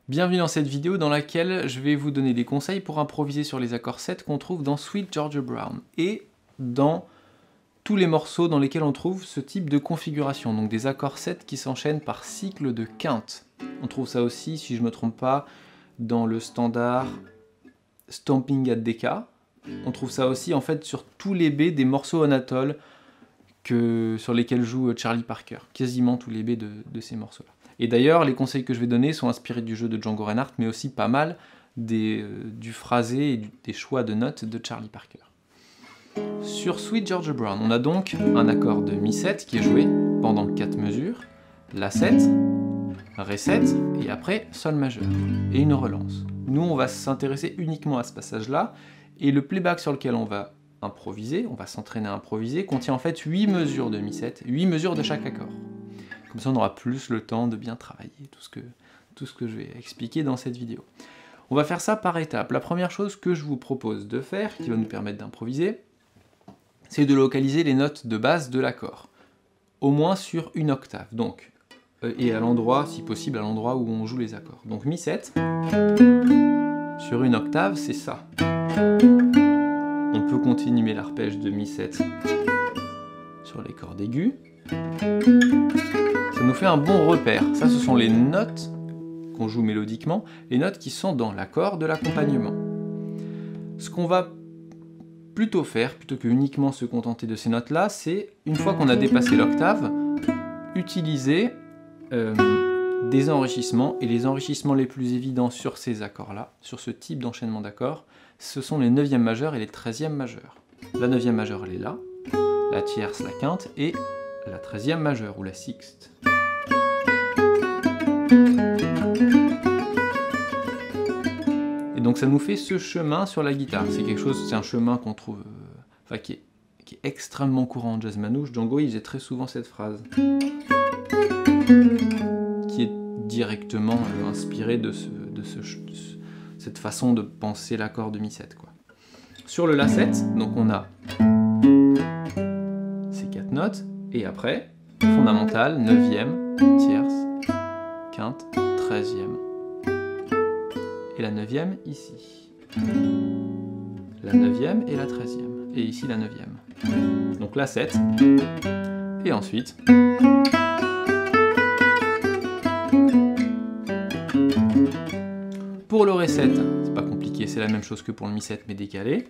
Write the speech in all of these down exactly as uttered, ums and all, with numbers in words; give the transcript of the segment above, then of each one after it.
Bienvenue dans cette vidéo dans laquelle je vais vous donner des conseils pour improviser sur les accords sept qu'on trouve dans Sweet Georgia Brown et dans tous les morceaux dans lesquels on trouve ce type de configuration, donc des accords sept qui s'enchaînent par cycle de quinte. On trouve ça aussi, si je ne me trompe pas, dans le standard Stomping at Decca. On trouve ça aussi en fait sur tous les B des morceaux Anatole que, sur lesquels joue Charlie Parker, quasiment tous les B de, de ces morceaux-là. Et d'ailleurs, les conseils que je vais donner sont inspirés du jeu de Django Reinhardt, mais aussi pas mal des, euh, du phrasé et du, des choix de notes de Charlie Parker. Sur Sweet Georgia Brown, on a donc un accord de Mi sept qui est joué pendant quatre mesures, La sept, Ré sept, et après Sol majeur, et une relance. Nous, on va s'intéresser uniquement à ce passage-là, et le playback sur lequel on va improviser, on va s'entraîner à improviser, contient en fait huit mesures de Mi sept, huit mesures de chaque accord. Comme ça, on aura plus le temps de bien travailler tout ce que, tout ce que je vais expliquer dans cette vidéo. On va faire ça par étapes. La première chose que je vous propose de faire, qui va nous permettre d'improviser, c'est de localiser les notes de base de l'accord, au moins sur une octave, donc, euh, et à l'endroit, si possible, à l'endroit où on joue les accords. Donc Mi sept, sur une octave, c'est ça. On peut continuer l'arpège de Mi sept sur les cordes aiguës. Ça nous fait un bon repère. Ça, ce sont les notes qu'on joue mélodiquement, les notes qui sont dans l'accord de l'accompagnement. Ce qu'on va plutôt faire, plutôt que uniquement se contenter de ces notes-là, c'est, une fois qu'on a dépassé l'octave, utiliser euh, des enrichissements. Et les enrichissements les plus évidents sur ces accords-là, sur ce type d'enchaînement d'accords, ce sont les neuvièmes majeurs et les treizièmes majeurs. La neuvième majeure, elle est là, la tierce, la quinte, et la treizième majeure, ou la sixte. Et donc ça nous fait ce chemin sur la guitare. C'est quelque chose, c'est un chemin qu'on trouve, euh, enfin qui est, qui est extrêmement courant en jazz manouche. Django, il faisait très souvent cette phrase, qui est directement euh, inspirée de, ce, de, ce, de ce, cette façon de penser l'accord de Mi sept, quoi. Sur le La sept, donc on a ces quatre notes. Et après, fondamentale, neuvième, tierce, quinte, treizième. Et la neuvième ici. La neuvième et la treizième. Et ici la neuvième. Donc La sept. Et ensuite. Pour le Ré sept, c'est pas compliqué, c'est la même chose que pour le Mi sept mais décalé.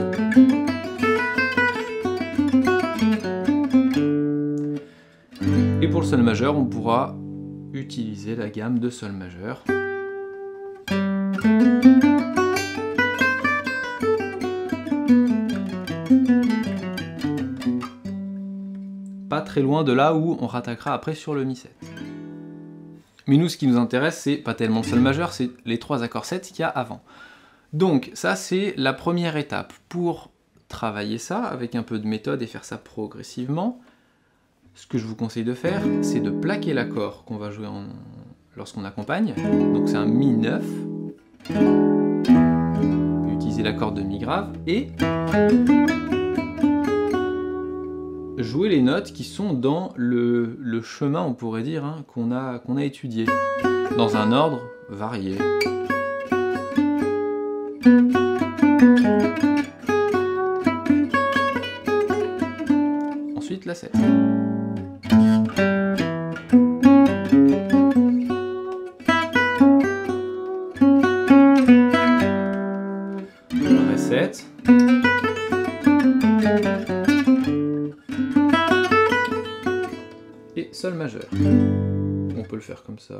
Et pour le Sol majeur, on pourra utiliser la gamme de Sol majeur. Pas très loin de là où on rattaquera après sur le Mi sept. Mais nous, ce qui nous intéresse, c'est pas tellement le Sol majeur, c'est les trois accords sept qu'il y a avant. Donc ça, c'est la première étape. Pour travailler ça avec un peu de méthode et faire ça progressivement, ce que je vous conseille de faire, c'est de plaquer l'accord qu'on va jouer en... lorsqu'on accompagne. Donc c'est un Mi neuf. Utiliser l'accord de Mi grave et jouer les notes qui sont dans le, le chemin, on pourrait dire, hein, qu'on a, qu'on a étudié, dans un ordre varié. Ensuite La sept. Ré sept. Et Sol majeur. On peut le faire comme ça.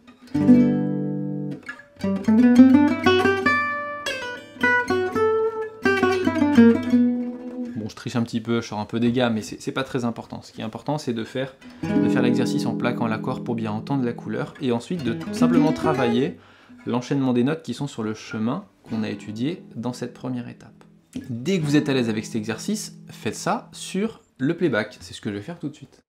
Bon, je triche un petit peu, je sors un peu des gammes, mais c'est pas très important. Ce qui est important, c'est de faire, de faire l'exercice en plaquant l'accord pour bien entendre la couleur, et ensuite de simplement travailler l'enchaînement des notes qui sont sur le chemin qu'on a étudié dans cette première étape. Dès que vous êtes à l'aise avec cet exercice, faites ça sur le playback. C'est ce que je vais faire tout de suite.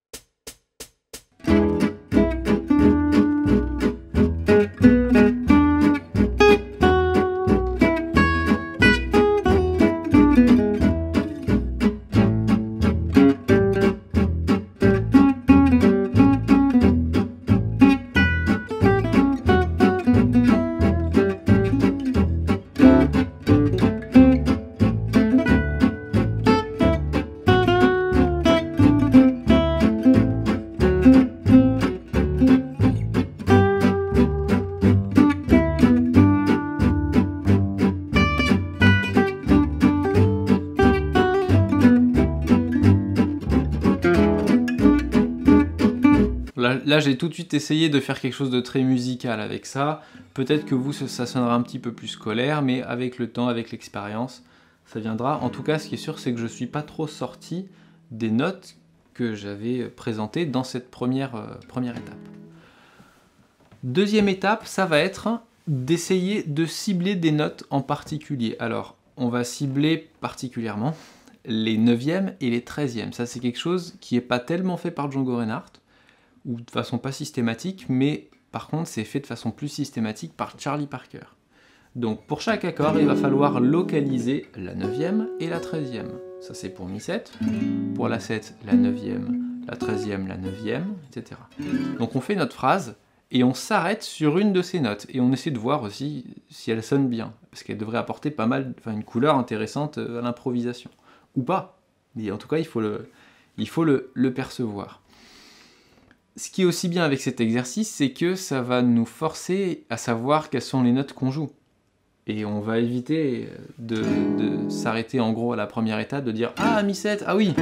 là j'ai tout de suite essayé de faire quelque chose de très musical avec ça. Peut-être que vous, ça sonnera un petit peu plus scolaire, mais avec le temps, avec l'expérience, ça viendra. En tout cas, ce qui est sûr, c'est que je ne suis pas trop sorti des notes que j'avais présentées dans cette première, euh, première étape. Deuxième étape, ça va être d'essayer de cibler des notes en particulier. Alors, on va cibler particulièrement les neuvièmes et les treizièmes. Ça, c'est quelque chose qui n'est pas tellement fait par Django Reinhardt, ou de façon pas systématique, mais par contre, c'est fait de façon plus systématique par Charlie Parker. Donc, pour chaque accord, il va falloir localiser la neuvième et la treizième. Ça, c'est pour mi sept. Pour la sept, la neuvième, la treizième, la neuvième, et cetera. Donc, on fait notre phrase, et on s'arrête sur une de ces notes, et on essaie de voir aussi si elle sonne bien, parce qu'elle devrait apporter pas mal, enfin une couleur intéressante à l'improvisation. Ou pas, mais en tout cas il faut le, il faut le, le percevoir. Ce qui est aussi bien avec cet exercice, c'est que ça va nous forcer à savoir quelles sont les notes qu'on joue. Et on va éviter de, de s'arrêter en gros à la première étape, de dire « Ah, mi sept, ah oui !»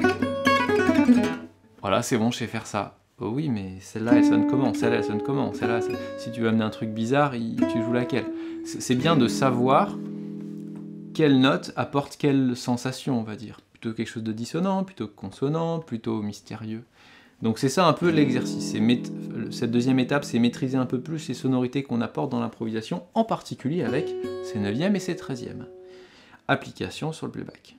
Voilà, c'est bon, je sais faire ça. Oh oui, mais celle-là, elle sonne comment? Celle-là, elle sonne comment? Celle-là, si tu veux amener un truc bizarre, tu joues laquelle? C'est bien de savoir quelle note apporte quelle sensation, on va dire. Plutôt quelque chose de dissonant, plutôt consonant, plutôt mystérieux. Donc c'est ça un peu l'exercice. Cette deuxième étape, c'est maîtriser un peu plus les sonorités qu'on apporte dans l'improvisation, en particulier avec ses neuvièmes et ses treizièmes. Application sur le playback.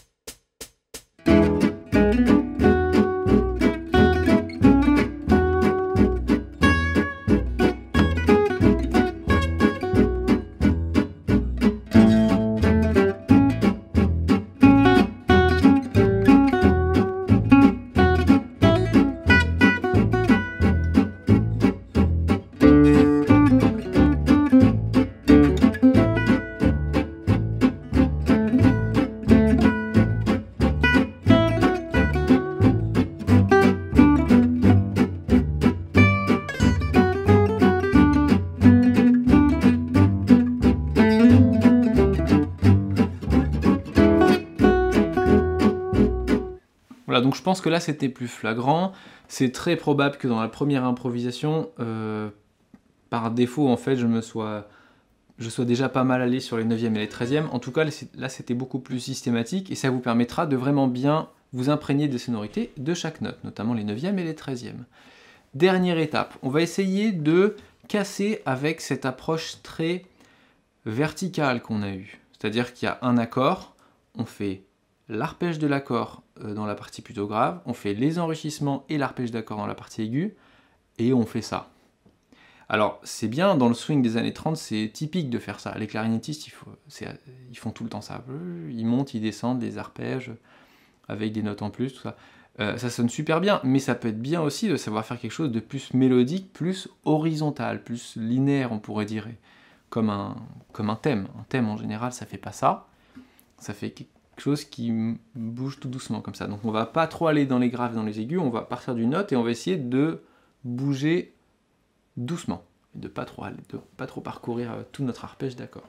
Voilà, donc je pense que là c'était plus flagrant. C'est très probable que dans la première improvisation, euh, par défaut en fait, je me sois, je sois déjà pas mal allé sur les neuvièmes et les treizièmes. En tout cas, là c'était beaucoup plus systématique et ça vous permettra de vraiment bien vous imprégner des sonorités de chaque note, notamment les neuvièmes et les treizièmes. Dernière étape, on va essayer de casser avec cette approche très verticale qu'on a eue. C'est-à-dire qu'il y a un accord, on fait l'arpège de l'accord dans la partie plutôt grave, on fait les enrichissements et l'arpège d'accord dans la partie aiguë, et on fait ça. Alors, c'est bien, dans le swing des années trente, c'est typique de faire ça. Les clarinettistes, ils, faut, ils font tout le temps ça. Ils montent, ils descendent, les arpèges, avec des notes en plus, tout ça. Euh, ça sonne super bien, mais ça peut être bien aussi de savoir faire quelque chose de plus mélodique, plus horizontal, plus linéaire, on pourrait dire, comme un, comme un thème. Un thème, en général, ça fait pas ça. Ça fait quelque chose qui bouge tout doucement comme ça. Donc on va pas trop aller dans les graves et dans les aigus, on va partir d'une note et on va essayer de bouger doucement, de pas trop aller, de pas trop parcourir tout notre arpège d'accord.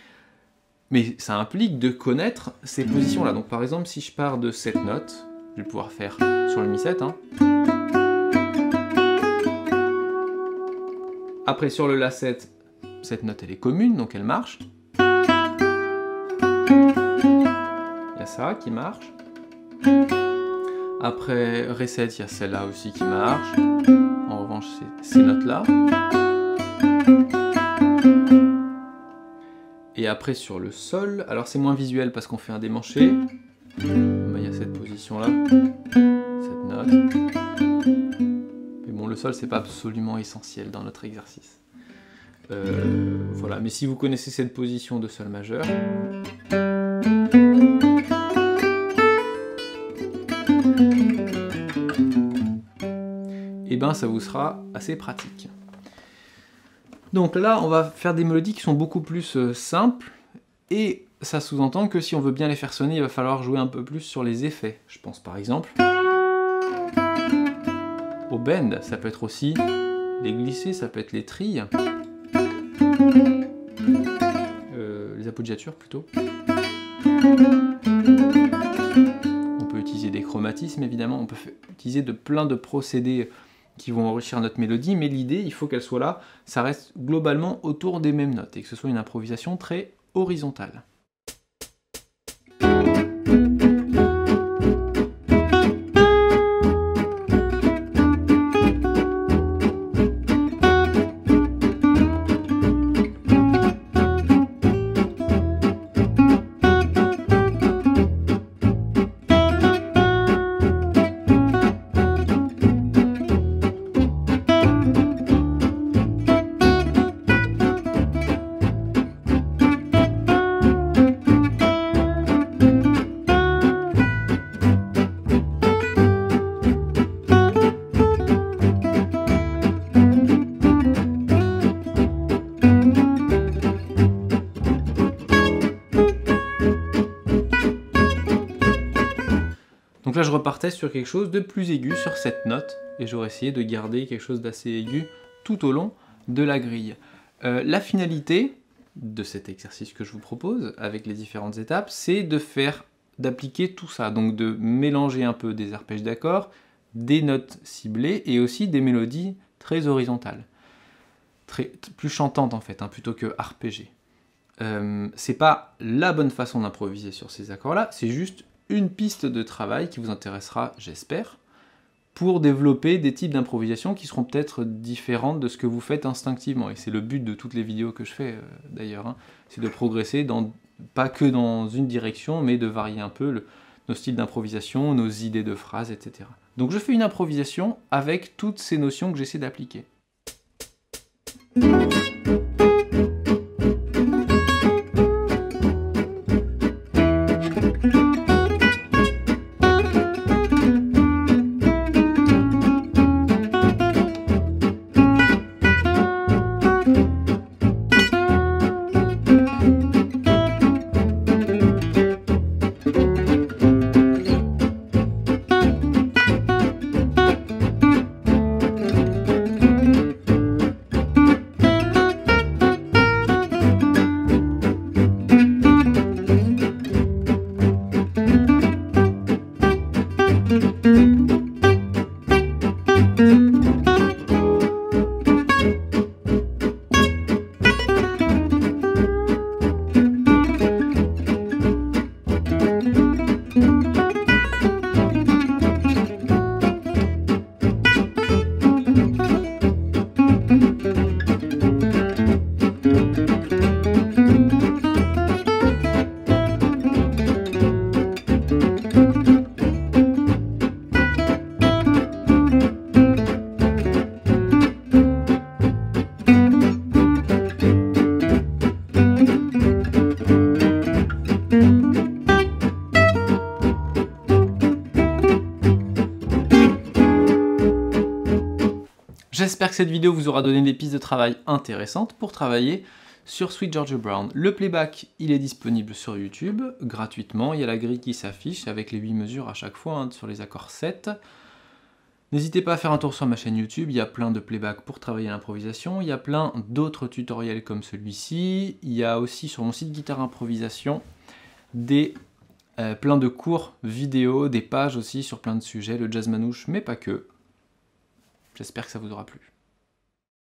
Mais ça implique de connaître ces positions-là. Donc par exemple, si je pars de cette note, je vais pouvoir faire sur le mi sept. Hein. Après sur le la sept, cette note elle est commune, donc elle marche. Il y a ça qui marche. Après ré sept, il y a celle-là aussi qui marche. En revanche, c'est ces notes-là. Et après sur le sol, alors c'est moins visuel parce qu'on fait un démanché. Il y a cette position-là, cette note. Mais bon, le sol, c'est pas absolument essentiel dans notre exercice. Euh, voilà, mais si vous connaissez cette position de sol majeur, et ben ça vous sera assez pratique. Donc là, on va faire des mélodies qui sont beaucoup plus euh, simples, et ça sous-entend que si on veut bien les faire sonner, il va falloir jouer un peu plus sur les effets. Je pense par exemple au bend, ça peut être aussi les glissés, ça peut être les trilles, euh, les appoggiatures plutôt. On peut utiliser des chromatismes évidemment, on peut utiliser de plein de procédés qui vont enrichir notre mélodie, mais l'idée, il faut qu'elle soit là, ça reste globalement autour des mêmes notes, et que ce soit une improvisation très horizontale. Donc là, je repartais sur quelque chose de plus aigu, sur cette note, et j'aurais essayé de garder quelque chose d'assez aigu tout au long de la grille. Euh, la finalité de cet exercice que je vous propose, avec les différentes étapes, c'est de faire, d'appliquer tout ça, donc de mélanger un peu des arpèges d'accords, des notes ciblées, et aussi des mélodies très horizontales, très, plus chantantes en fait, hein, plutôt que arpégées. Euh, c'est pas la bonne façon d'improviser sur ces accords-là, c'est juste une piste de travail qui vous intéressera, j'espère, pour développer des types d'improvisation qui seront peut-être différentes de ce que vous faites instinctivement. Et c'est le but de toutes les vidéos que je fais, euh, d'ailleurs, hein, c'est de progresser, dans, pas que dans une direction, mais de varier un peu le, nos styles d'improvisation, nos idées de phrases, et cetera. Donc je fais une improvisation avec toutes ces notions que j'essaie d'appliquer. J'espère que cette vidéo vous aura donné des pistes de travail intéressantes pour travailler sur Sweet Georgia Brown. Le playback, il est disponible sur YouTube, gratuitement. Il y a la grille qui s'affiche avec les huit mesures à chaque fois, hein, sur les accords sept. N'hésitez pas à faire un tour sur ma chaîne YouTube, il y a plein de playback pour travailler l'improvisation. Il y a plein d'autres tutoriels comme celui-ci. Il y a aussi sur mon site Guitare Improvisation des, euh, plein de cours vidéo, des pages aussi sur plein de sujets, le jazz manouche, mais pas que. J'espère que ça vous aura plu.